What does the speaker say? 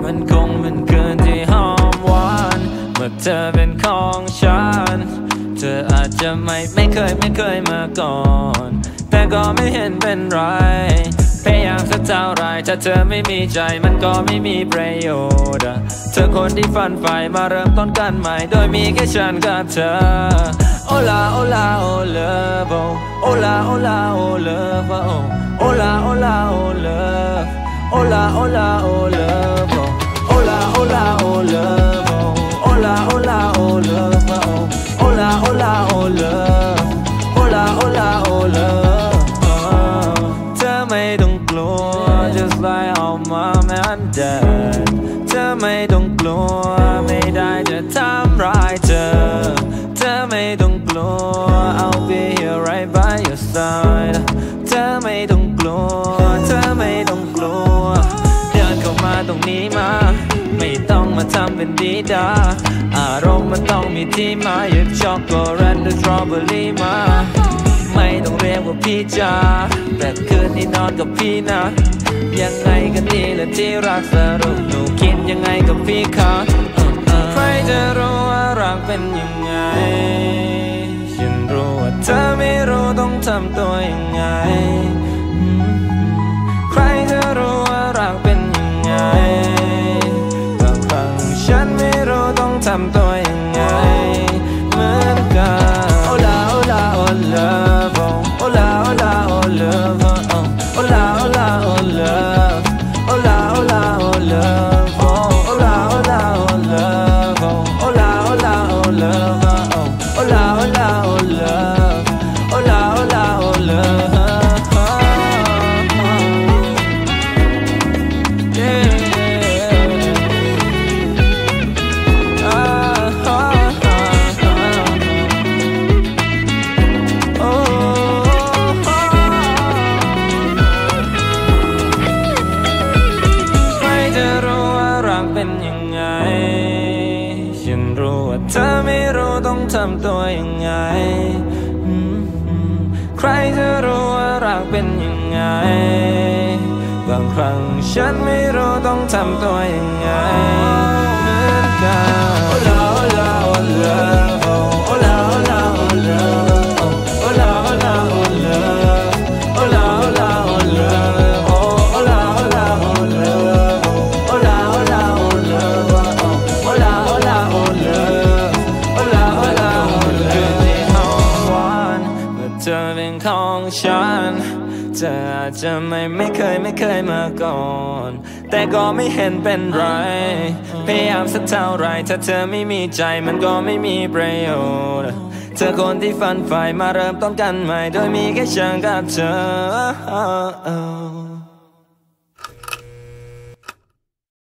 มันคงเป็นคืนที่หอมหวานเมื่อเธอเป็นของฉันเธออาจจะไม่เคยมาก่อนแต่ก็ไม่เห็นเป็นไรพยายามสักเท่าไรถ้าเธอไม่มีใจมันก็ไม่มีประโยชน์เธอคนที่ฝันใฝ่มาเริ่มต้นกันใหม่โดยมีแค่ฉันกับเธอโอลาโอลาโอเลิฟโอลาโอลาโอเลิฟโอลาโอลาโอเลิฟโอลาโอลาโอเลิฟโอลาโอลาโอเลิฟโอลาโอลาโอเลิฟโอลาโอลาโอเลิฟโอลาโอลาโอเลิฟเธอไม่ต้องกลัว just like all mom and dad เธอไม่ต้องกลัวไม่ได้จะทำร้ายเธอเธอไม่ต้องกลัว I'll be here right by your side เธอไม่ต้องกลัวเธอไม่ต้องกลัวเดินเข้ามาตรงนี้มาไม่ต้องมาทำเป็นดีดาอารมณ์มันต้องมีที่มาหยิบช็อกโกแลตหรือสตรอเบอรี่มาไม่ต้องเรียกว่าพี่จ๋าแต่คืนนี้นอนกับพี่นะยังไงกันดีล่ะที่รักสรุปหนูคิดยังไงกับพี่คะใครจะรู้ว่ารักเป็นยังไงฉันรู้ว่าเธอไม่รู้ต้องทำตัวยังไงใครจะรู้ว่ารักเป็นยังไงบางครั้งฉันไม่รู้ต้องทำตัวยังไงเหมือนกันโอลาโอลาโอเลิฟโอลาโอลาโอเลิฟโอลาโอลาโอเลิฟโอลาโอลาโอเลิฟโอลาโอลาโอเลิฟโอลาโอลาโอเลิฟโอลาโอลาโอเลิฟโอลาโอลาโอเลิฟเป็นยังไงฉันรู้ว่าเธอไม่รู้ต้องทำตัวยังไงใครจะรู้ว่ารักเป็นยังไงบางครั้งฉันไม่รู้ต้องทำตัวยังไงเหมือนกันโอลาโอลาโอเลิฟโอลาโอลาโอเลิฟโอลาโอลาโอเลิฟโอลาโอลาโอเลิฟโอลาโอลาโอเลิฟโอลาโอลาโอเลิฟโอลาโอลาโอเลิฟโอลาโอลาโอเลิฟที่หอมหวานเมื่อเธอเป็นของฉันเธออาจจะไม่เคยมาก่อนแต่ก็ไม่เห็นเป็นไรพยายามสักเท่าไรถ้าเธอไม่มีใจมันก็ไม่มีประโยชน์เธอคนที่ฝันใฝ่มาเริ่มต้นกันใหม่โดยมีแค่ฉันกับเธอ